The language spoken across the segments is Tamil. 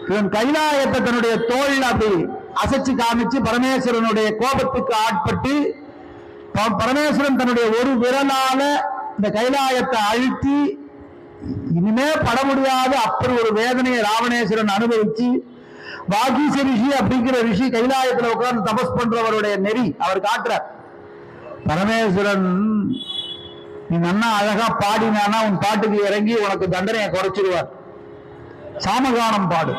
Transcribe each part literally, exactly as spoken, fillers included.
இவன் கைலாயத்தை தன்னுடைய தோல் அப்படி அசைச்சு காமிச்சு பரமேஸ்வரனுடைய கோபத்துக்கு ஆட்பட்டு பரமேஸ்வரன் தன்னுடைய ஒரு விரலால இந்த கைலாயத்தை அழுத்தி இனிமே பட முடியாத அப்படி ஒரு வேதனையை ராவணேஸ்வரன் அனுபவிச்சு வாகீச ரிஷி அப்படிங்கிற ரிஷி கைலாயத்துல உட்கார்ந்து தபஸ் பண்றவருடைய நெறி அவர் காட்டுறார். பரமேஸ்வரன் நீ நன்னா அழகா பாடினானா உன் பாட்டுக்கு இறங்கி உனக்கு தண்டனையை குறைச்சிடுவார். சாமகானம் பாடு.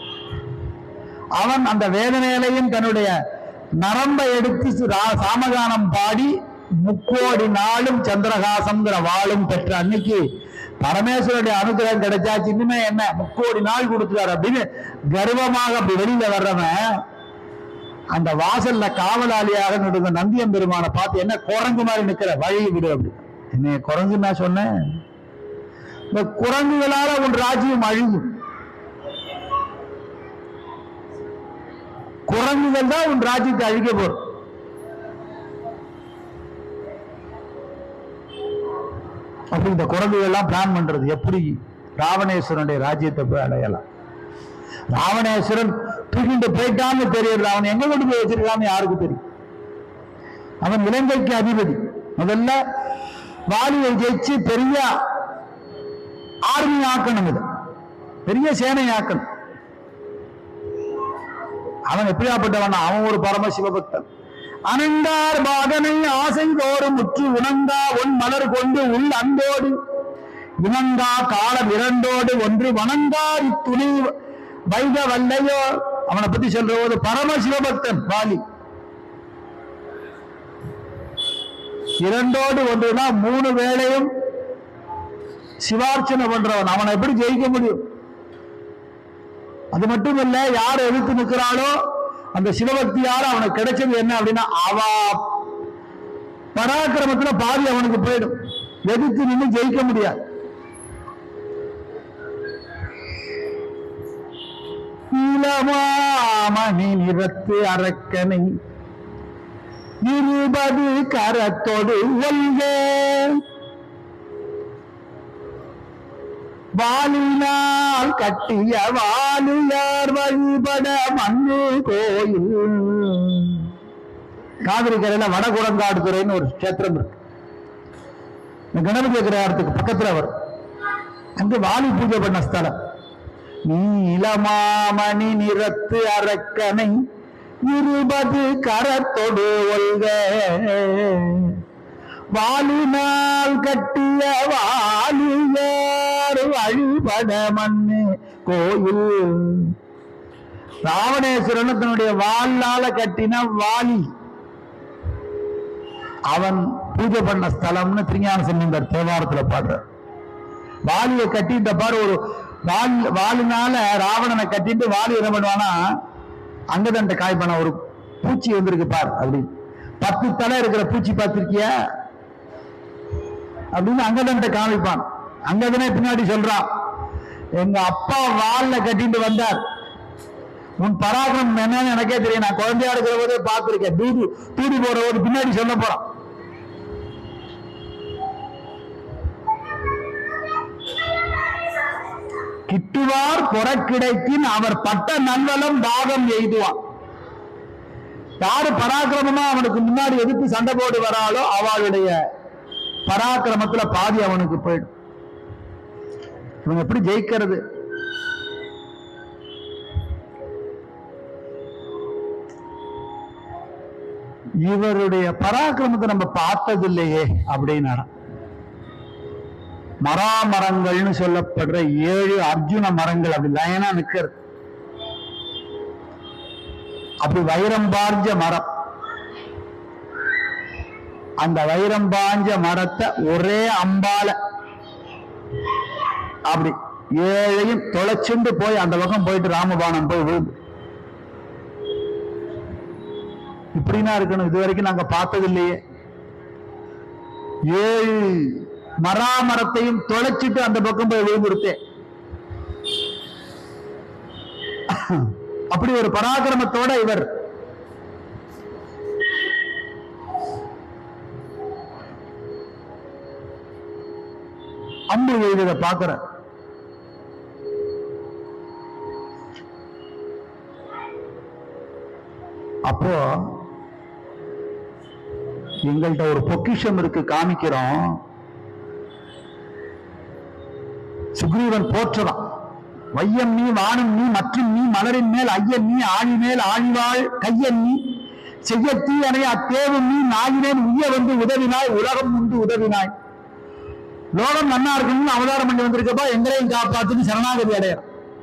அவன் அந்த வேதனையிலையும் தன்னுடைய நரம்பை எடுத்து சாமகானம் பாடி முக்கோடி நாளும் சந்திரகாசம்ங்கிற வாளும் பெற்ற அன்னைக்கு பரமேஸ்வருடைய அனுகிரகம் கிடைச்சாச்சு. இனிமே என்ன முக்கோடி நாள் கொடுத்துறாரு அப்படின்னு கர்வமாக அப்படி வெளியில வர்றவன் அந்த வாசல்ல காவலாளியாக நடுங்க நந்தியம் பெருமானை பார்த்து என்ன குரங்கு மாதிரி நிக்கிற வழி விடு அப்படி. என்ன குரங்கு நான் சொன்னேன்? இந்த குரங்குகளால உன் ராஜ்யம் அழியும். குரங்குகள் தான் உன் ராஜ்யத்தை அழிக்க போறோம். அப்படி இந்த குரங்குகள் எல்லாம் பிளான் பண்றது எப்படி ராவணேஸ்வரனுடைய ராஜ்யத்தை போய் அடையலாம். ராவணேஸ்வரன் தூக்கிட்டு போயிட்டான்னு தெரியுது. அவன் எங்க கொண்டு போய் வச்சிருக்கான்னு யாருக்கு தெரியும்? அவன் இலங்கைக்கு அதிபதி. முதல்ல வாலியை ஜெயிச்சு பெரிய ஆர்மி ஆக்கணும், இது பெரிய சேனை ஆக்கணும். அவன் எப்படியாப்பட்டவன்? அவன் ஒரு பரம சிவபக்தன். அனந்தார் பாகனை ஆசை தோறும் முற்று உணங்கா ஒன் மலர் கொண்டு உள் அன்போடு இணங்கா காலம் இரண்டோடு ஒன்று வணங்கார் துணி வைக வல்லையோ. அவனை பத்தி சொல்ற போது பரம சிவபக்தன் வாலி. இரண்டோடு ஒன்றுனா மூணு வேளையும் சிவார்ச்சனை பண்றவன். அவனை எப்படி ஜெயிக்க முடியும்? அது மட்டும் இல்ல, யார் எதிர்த்து நிற்கிறாளோ அந்த சிவபக்தியால அவனுக்கு கிடைச்சது என்ன அப்படின்னா அவ பராக்கிரமத்துல பாதி அவனுக்கு போயிடும். எதிர்த்து நின்று ஜெயிக்க முடியாது. இளமாமணி நிறத்து அரக்கனை இருபது கரத்தோடு ஒல்க வாலினால் கட்டிய வாலியார் வழிபட மண்ணு கோயில். காவிரி கரையில வடகுரங்காடு துறைன்னு ஒரு கஷேத்திரம் இருக்கு. கணபதி கிரகத்துக்கு பக்கத்துல வரும். அங்கு வாலி பூஜை பண்ண ஸ்தலம். நீலமாமணி நிறத்து அரக்கனை இருபது கரத்தொடு ஒல்க வாலினால் கட்டிய வாலியார் வழிபட மண்ணு கோயில். ராவணேஸ்வரன் தன்னுடைய வாளால கட்டின வாலி அவன் பூஜை பண்ண ஸ்தலம்னு திருஞான சம்பந்தர் தேவாரத்துல பாடுற. வாலியை கட்டிட்ட பாரு, ஒரு வால் வாலினால ராவணனை கட்டிட்டு வாலி என்ன பண்ணுவானா அங்கதண்ட காய் பண்ண ஒரு பூச்சி வந்திருக்கு பார் அப்படி பத்து தலை இருக்கிற பூச்சி பார்த்திருக்கியா அப்படின்னு அங்கதண்ட காமிப்பான். அங்கதனே பின்னாடி சொல்றான், எங்க அப்பா வால்ல கட்டிட்டு வந்தார், உன் பராக்கிரமம் என்னன்னு எனக்கே தெரியும், நான் குழந்தையா இருக்கிற போதே பார்த்திருக்கேன், தூது தூது போற போது பின்னாடி சொல்ல போறான். கிட்டுவார் பொறக்கிடைக்கின் அவர் பட்ட நல்வலம் பாகம் எய்துவான். யாரு பராக்கிரமமா அவனுக்கு முன்னாடி எதிர்த்து சண்டை போட்டு வராளோ அவளுடைய பராக்கிரமத்துல பாதி அவனுக்கு போயிடும். இவங்க எப்படி ஜெயிக்கிறது? இவருடைய பராக்கிரமத்தை நம்ம பார்த்தது இல்லையே அப்படின்னா, மராமரங்கள்னு சொல்லப்படுற ஏழு அர்ஜுன மரங்கள் அப்படி லைனா நிக்கிறது. அப்படி வைரம் பாஞ்ச மரம், அந்த வைரம் பாஞ்ச மரத்தை ஒரே அம்பால அப்படி ஏழையும் தொலைச்சுண்டு போய் அந்த பக்கம் போயிட்டு ராமபாணம் போய் விழுந்து. இப்படின்னா இருக்கணும். இது வரைக்கும் நாங்க பார்த்தது இல்லையே. ஏழு மராமரத்தையும் தொலைச்சிட்டு அந்த பக்கம் போய் விழுந்துருத்தேன். அப்படி ஒரு பராக்கிரமத்தோட இவர் அம்பு எழுத பார்க்கிற. அப்போ எங்கள்கிட்ட ஒரு பொக்கிஷம் இருக்கு, காமிக்கிறோம். சுக்ரீவன் போற்றலாம். வையம் நீ வானம் நீ மற்றும் நீ மலரின் மேல் ஐயன் நீ ஆழி மேல் ஆழிவாள் கையன் நீ செய்யத்தீ அணைய அத்தேவும் நீ நாயினேன் உய்ய வந்து உதவினாய் உலகம் உண்டு உதவினாய். லோகம் நன்னா இருக்கணும்னு அவதாரம் பண்ணி வந்திருக்கப்பா, எங்களையும் காப்பாத்துன்னு சரணாகதி அடையார்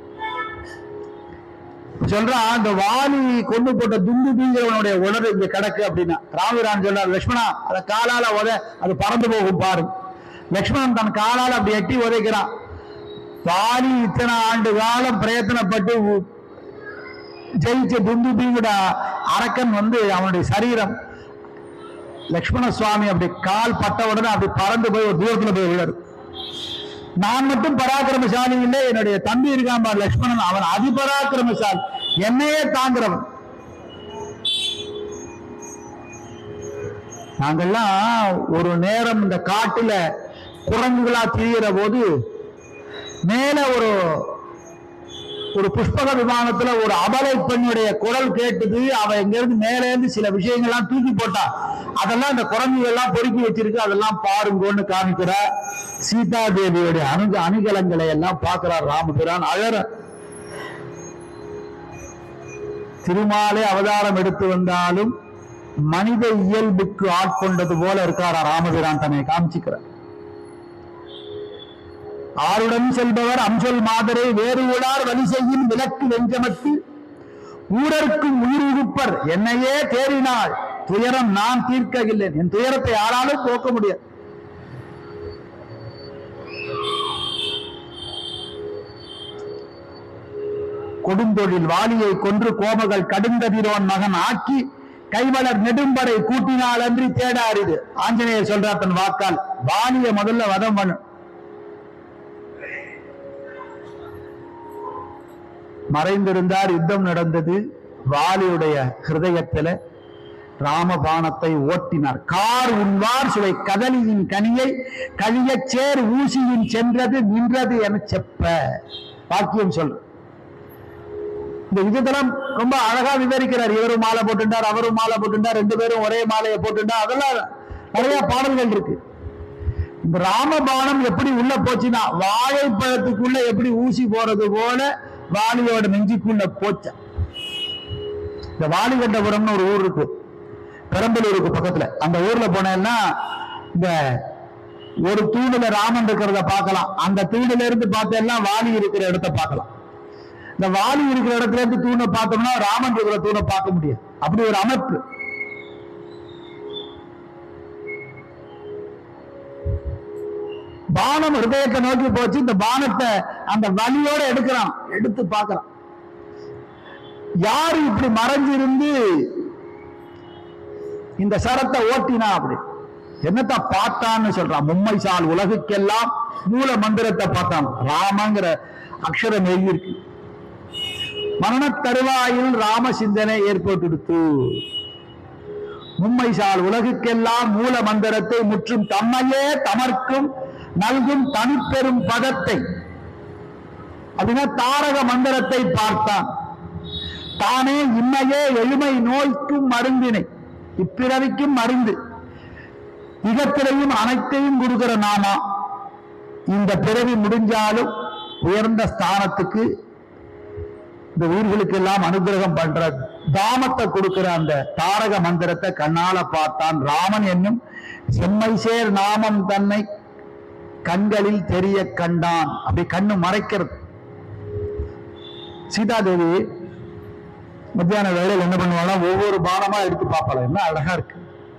சொல்றான். அந்த வாலி கொண்டு போட்ட துண்டு பீங்கிறவனுடைய உணர்வு இங்க கிடக்கு அப்படின்னா ராமபிரான் சொல்றார், லட்சுமணா அதை காலால உத, அது பறந்து போகும் பாரு. லட்சுமணன் தன் காலால் அப்படி எட்டி உதைக்கிறான். வாலி இத்தனை ஆண்டு காலம் பிரயத்தனப்பட்டு ஜெயிச்ச துண்டு பீங்குட அரக்கன் வந்து அவனுடைய சரீரம் லட்சுமண சுவாமி அப்படி கால் பட்ட உடனே அப்படி பறந்து போய் ஒரு தூரத்துல போய் விழரு. நான் மட்டும் பராக்கிரமசாலி இல்லை, என்னுடைய தம்பி இருக்கான் பார் லட்சுமணன், அவன் அதிபராக்கிரமசாலி, என்னையே தாங்கிறவன். நாங்கெல்லாம் ஒரு நேரம் இந்த காட்டுல குரங்குகளா திரிகிற போது மேல ஒரு ஒரு புஷ்பக விமானத்துல ஒரு அபலை பெண்ணுடைய குரல் கேட்டது. அவ எங்க இருந்து மேல இருந்து சில விஷயங்கள்லாம் தூக்கி போட்டா, அதெல்லாம் இந்த குரங்குகள் எல்லாம் பொறுக்கி வச்சிருக்கு, அதெல்லாம் பாருங்கன்னு காமிக்கிற சீதா தேவியுடைய அணுக அணிகலங்களை எல்லாம் பார்க்கிறார் ராமபிரான். அழற திருமாலே அவதாரம் எடுத்து வந்தாலும் மனித இயல்புக்கு ஆட்கொண்டது போல இருக்காரா ராமபிரான் தன்னை காமிச்சுக்கிறார். ஆருடன் செல்பவர் அம்சொல் மாதரை வேறு உளார் வலி செய்யும் விளக்கு வெஞ்சமத்து ஊரர்க்கும் உயிர் உகுப்பர் என்னையே தேறினாள் துயரம் நான் தீர்க்கவில்லை. என் துயரத்தை யாராலும் போக்க முடியாது. கொடுந்தொழில் வாலியை கொன்று கோமகள் கடுங்கதிரோன் மகன் ஆக்கி கைவளர் நெடும்படை கூட்டினால் அன்றி தேடாரிது. ஆஞ்சநேயர் சொல்றார் தன் வாக்கால், வாலியை முதல்ல வதம் பண்ணு. மறைந்திருந்தார், யுத்தம் நடந்தது. வாலியுடைய ஹிருதயத்தில ராமபாணத்தை ஓட்டினார். கார் உண்வார் சுவை கதலியின் கனியை கழிய சேர் ஊசியின் சென்றது நின்றது என செப்ப வாக்கியம் சொல்ற. இந்த யுத்தத்தெல்லாம் ரொம்ப அழகா விவரிக்கிறார். இவரும் மாலை போட்டுட்டார், அவரும் மாலை போட்டுட்டார், ரெண்டு பேரும் ஒரே மாலையை போட்டுட்டார். அதெல்லாம் நிறைய பாடல்கள் இருக்கு. இந்த ராமபாணம் எப்படி உள்ள போச்சுன்னா வாழைப்பழத்துக்குள்ள எப்படி ஊசி போறது போல வாலியோட நெஞ்சுக்குள்ள போச்ச. இந்த வாலிகண்டபுரம்னு ஒரு ஊர் இருக்கு, பெரம்பலூருக்கு பக்கத்துல. அந்த ஊர்ல போனேன்னா இந்த ஒரு தூணுல ராமன் இருக்கிறத பார்க்கலாம், அந்த தூணுல இருந்து பார்த்தேன்னா வாலி இருக்கிற இடத்த பார்க்கலாம். இந்த வாலி இருக்கிற இடத்துல இருந்து தூணை பார்த்தோம்னா ராமன் இருக்கிற தூணை பார்க்க முடியாது. அப்படி ஒரு அமைப்பு. பானம் ஹிருதயத்தை நோக்கி போச்சு. இந்த பானத்தை அந்த வலியோட எடுக்கிறான், எடுத்து பார்க்கிறான். யாரு இப்படி மறைஞ்சிருந்து இந்த சரத்தை ஓட்டினா? அப்படி என்னத்த பார்த்தான்னு சொல்றான். மும்மை சால் உலகுக்கெல்லாம் மூல மந்திரத்தை பார்த்தான். ராமங்கிற அக்ஷரம் எழுதியிருக்கு. மரண தருவாயில் ராம சிந்தனை ஏற்பட்டு மும்மை சால் உலகுக்கெல்லாம் மூல மந்திரத்தை முற்றும் தம்மையே தமர்க்கும் நல்கும் தனிப்பெரும் பதத்தை அப்படின்னா தாரக மந்திரத்தை பார்த்தான். தானே இம்மையே எழுமை நோய்க்கும் மருந்தினை இப்பிறவிக்கும் மருந்து இகத்திலையும் அனைத்தையும் கொடுக்கிற நாமா. இந்த பிறவி முடிஞ்சாலும் உயர்ந்த ஸ்தானத்துக்கு இந்த உயிர்களுக்கு எல்லாம் அனுகிரகம் பண்ற தாமத்தை கொடுக்கிற அந்த தாரக மந்திரத்தை கண்ணால பார்த்தான். ராமன் என்னும் செம்மை சேர் நாமம் தன்னை கண்களில் தெரிய கண்டான். அப்படி கண்ணு மறைக்கிறது. சீதாதேவி மத்தியான வேளையில் என்ன பண்ணுவாங்க, ஒவ்வொரு பானமா எடுத்து பார்ப்பாங்க. என்ன அழகா இருக்கு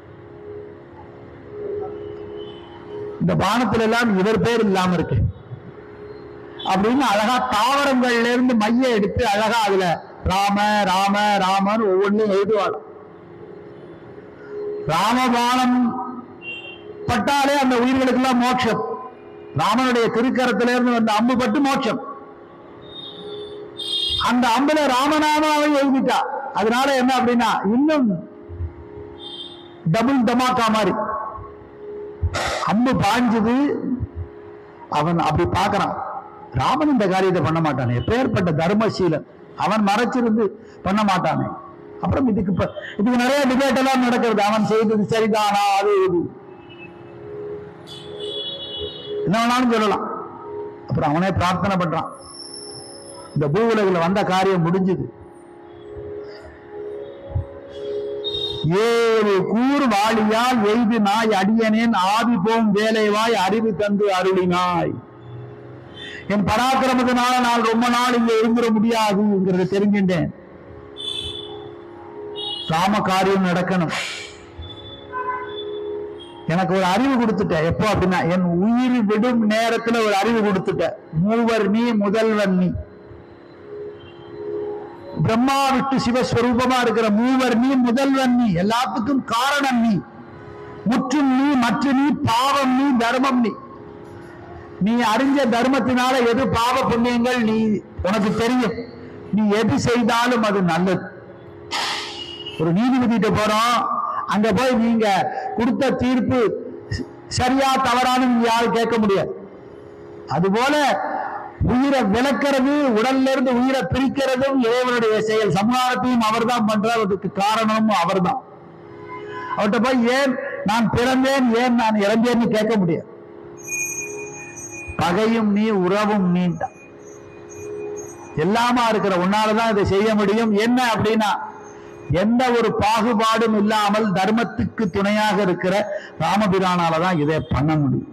இந்த பானத்துல எல்லாம் இவர் பேர் இல்லாம இருக்கு அப்படின்னு அழகா தாவரங்கள்ல இருந்து மைய எடுத்து அழகா அதுல ராம ராம ராமன் ஒவ்வொன்றும் எழுதுவாள். ராமபானம் பட்டாலே அந்த உயிர்களுக்கு எல்லாம் மோட்சம். ராமனுடைய திருக்கரத்திலிருந்து வந்த அம்பு பட்டு மோட்சம். அந்த அம்புல ராமநாமாவை எழுதிட்டா. அதனால என்ன அப்படின்னா இன்னும் டபுள் தமாக்கா மாதிரி அம்பு பாஞ்சது. அவன் அப்படி பார்க்கறான். ராமன் இந்த காரியத்தை பண்ண மாட்டானே, எப்பேற்பட்ட தர்மசீலன், அவன் மறைச்சிருந்து பண்ண மாட்டானே. அப்புறம் இதுக்கு இதுக்கு நிறைய டிபேட் எல்லாம் நடக்கிறது. அவன் செய்தது சரிதானா, அது இது என்ன வேணாலும் சொல்லலாம். அப்புறம் அவனே பிரார்த்தனை பண்றான், இந்த பூவுலகில் வந்த காரியம் முடிஞ்சது. ஏழு கூர் வாழியால் எய்து நாய் அடியனேன் ஆவி போம் வேலைவாய் அறிவு தந்து அருளினாய். என் பராக்கிரமத்தினால நான் ரொம்ப நாள் இங்க இருந்துட முடியாதுங்கிறத தெரிஞ்சுட்டேன். ராம காரியம் நடக்கணும். எனக்கு ஒரு அறிவு கொடுத்துட்ட. எப்போ அப்படின்னா என் உயிர் விடும் நேரத்துல ஒரு அறிவு கொடுத்துட்ட. மூவர் நீ, முதல்வன் நீ. பிரம்மா விட்டு சிவஸ்வரூபமா இருக்கிற மூவர் நீ, முதல்வன் நீ, எல்லாத்துக்கும் காரணம் நீ, முற்றும் நீ, மற்ற நீ, பாவம் நீ, தர்மம் நீ. நீ அறிஞ்ச தர்மத்தினால எது பாவ புண்ணியங்கள் நீ உனக்கு தெரியும். நீ எது செய்தாலும் அது நல்லது. ஒரு நீதிபதிட்ட போறோம், அங்க போய் நீங்க கொடுத்த தீர்ப்பு சரியா தவறானு யாரும் கேட்க முடியாது. அதுபோல உயிரை விளக்கிறது, உடல்ல இருந்து உயிரை பிரிக்கிறதும் இறைவனுடைய செயல். சம்ஹாரத்தையும் அவர் தான் பண்றார், அதுக்கு காரணமும் அவர் தான். அவர்கிட்ட போய் ஏன் நான் பிறந்தேன், ஏன் நான் இறந்தேன்னு கேட்க முடியாது. பகையும் நீ, உறவும் நீ, எல்லாமா இருக்கிற உன்னாலதான் இதை செய்ய முடியும். என்ன அப்படின்னா எந்த ஒரு பாகுபாடும் இல்லாமல் தர்மத்துக்கு துணையாக இருக்கிற ராமபிரானாலதான் இதை பண்ண முடியும்.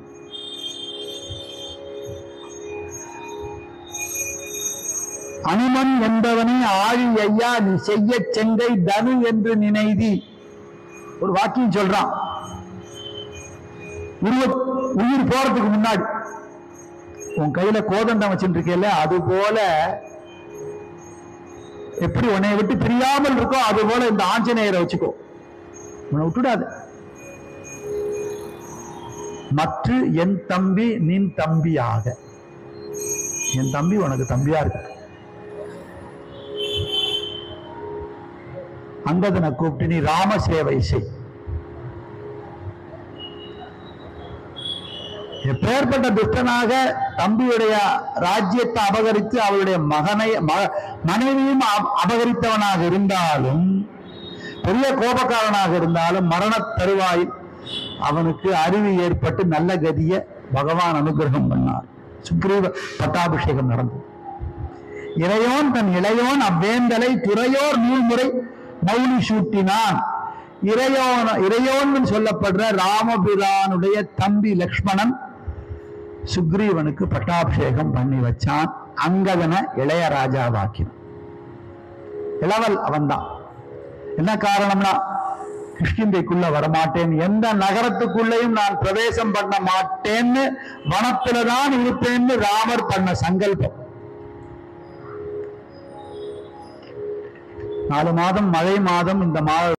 அனுமன் என்பவனை ஆழி ஐயா நீ செய்ய செங்கை தனு என்று நினைதி. ஒரு வாக்கியம் சொல்றான். உயிர் போறதுக்கு முன்னாடி உன் கையில கோதண்டம் வச்சுட்டு இருக்கேல்ல, அது போல எப்படி உன்னை விட்டு பிரியாமல் இருக்கோ அது போல இந்த ஆஞ்சநேயரை வச்சுக்கோ, உன்னை விட்டுடாது. மற்ற என் தம்பி நின் தம்பியாக, என் தம்பி உனக்கு தம்பியா இருக்கு. அங்கதனை கூப்பிட்டு நீ ராம சேவை செய். எப்பேற்பட்ட துஷ்டனாக தம்பியுடைய ராஜ்யத்தை அபகரித்து அவருடைய மகனை மனைவியும் அபகரித்தவனாக இருந்தாலும், பெரிய கோபக்காரனாக இருந்தாலும், மரண தருவாயில் அவனுக்கு அறிவு ஏற்பட்டு நல்ல கதியை பகவான் அனுகிரகம் பண்ணார். சுக்ரீவ பட்டாபிஷேகம் நடந்தது. இறையோன் தன் இளையோன் அவ்வேந்தலை துறையோர் நூல்முறை மௌலி சூட்டினான். இறையோன் இறையோன் சொல்லப்படுற ராமபிரானுடைய தம்பி லக்ஷ்மணன் சுக்ரீவனுக்கு பட்டாபிஷேகம் பண்ணி வச்சான். அங்கதனை இளையராஜாவாக்கினான். இளவல் அவன்தான். என்ன காரணம்னா கிருஷ்ணந்தைக்குள்ள வரமாட்டேன், எந்த நகரத்துக்குள்ளையும் நான் பிரவேசம் பண்ண மாட்டேன்னு, வனத்துலதான் இருப்பேன்னு ராமர் பண்ண சங்கல்பம். நாலு மாதம் மழை மாதம், இந்த மாதம்